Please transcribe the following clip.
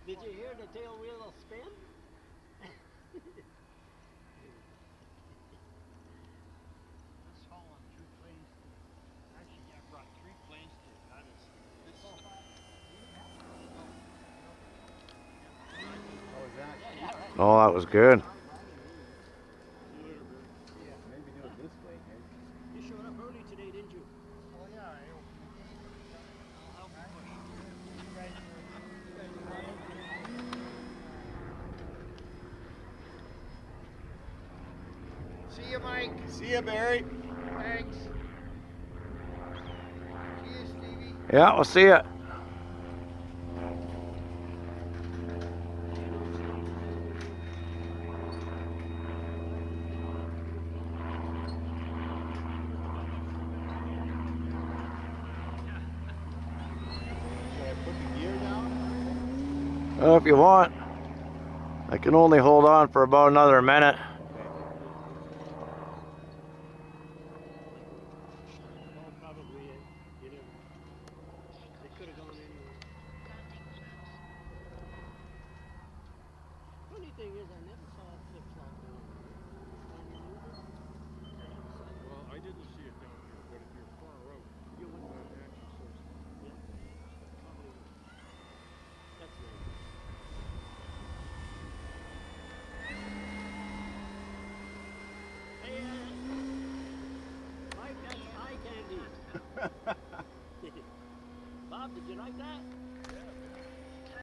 Did you hear the tail wheel spin? That's hauling 2 planes. Actually, I brought 3 planes to that is this. How was that? Oh, that was good. Maybe do it this way, hey? You showed up early today, didn't you? Oh yeah, I'll help you push. You guys See you, Mike. See ya, Barry. Thanks. See you, Stevie. Yeah, we'll see ya. Should I put the gear down? Well, if you want. I can only hold on for about another minute. Oh, probably. You know, they could have gone anywhere. Funny thing is, I never saw a flip-flop down here. Well, I didn't see it down here, but if you're far out, You went that actually shows. Yeah. Probably. That's right. Hey, Mike, that's eye candy. Bob, did you like that?